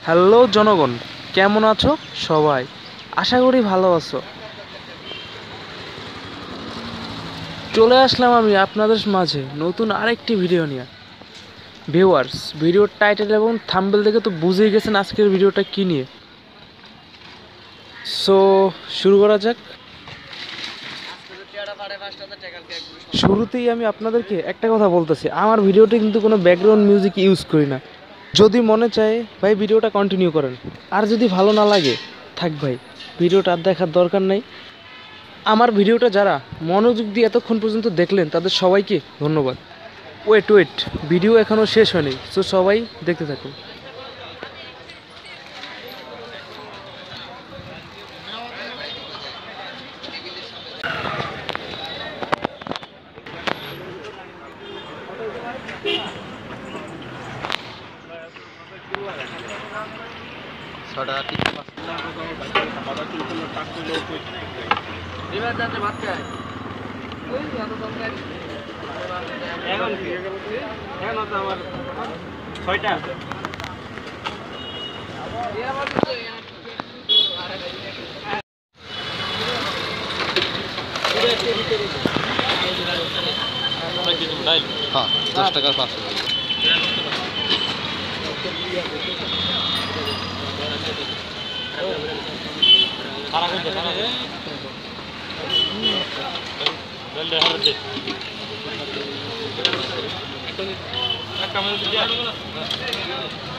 Hello জনগণ, কেমন আছো সবাই? আশা করি ভালো আছো। চলে আসলাম আমি আপনাদের মাঝে নতুন আরেকটি ভিডিও নিয়ে। ভিউয়ার্স, ভিডিওর টাইটেল এবং থাম্বনেল দেখে তো বুঝেই গেছেন আজকের ভিডিওটা কী নিয়ে। সো শুরু করা যাক। শুরুতেই আমি আপনাদেরকে একটা কথা বলতেছি, আমার ভিডিওতে কিন্তু কোনো ব্যাকগ্রাউন্ড মিউজিক ইউজ করি না। যদি মনে চায় ভাই ভিডিওটা কন্টিনিউ করেন, আর যদি ভালো না লাগে থাক ভাই, ভিডিওটা আর দেখার দরকার নাই। আমার ভিডিওটা যারা মনোযোগ দিয়ে এতক্ষণ পর্যন্ত দেখলেন তাদের সবাইকে ধন্যবাদ। ওয়েট, ভিডিও এখনও শেষ হয়নি, সো সবাই দেখতে থাকুন। হ্যাঁ, 10 টাকার 500। একটা